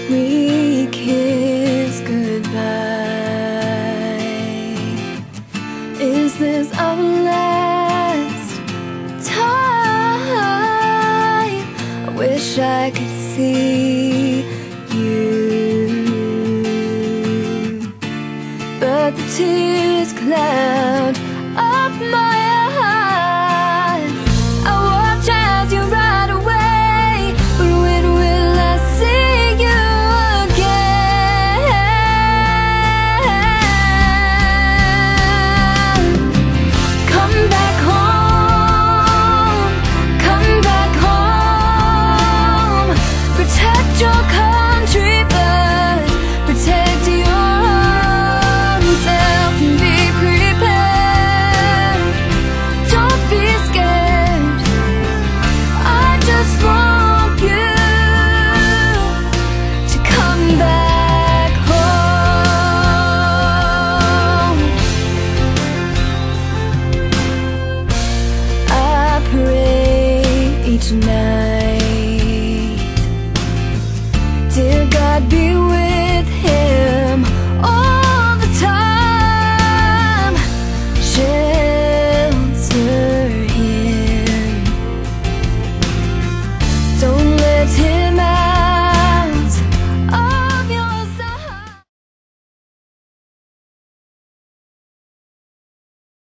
we kiss goodbye. Is this our last time? I wish I could see you, but the tears cloud up my eyes. I watch as you ride away, but when will I see you again? Come back home, come back home. Protect your country, but protect yourself and be prepared. Don't be scared, I just want you to come back home. I pray each night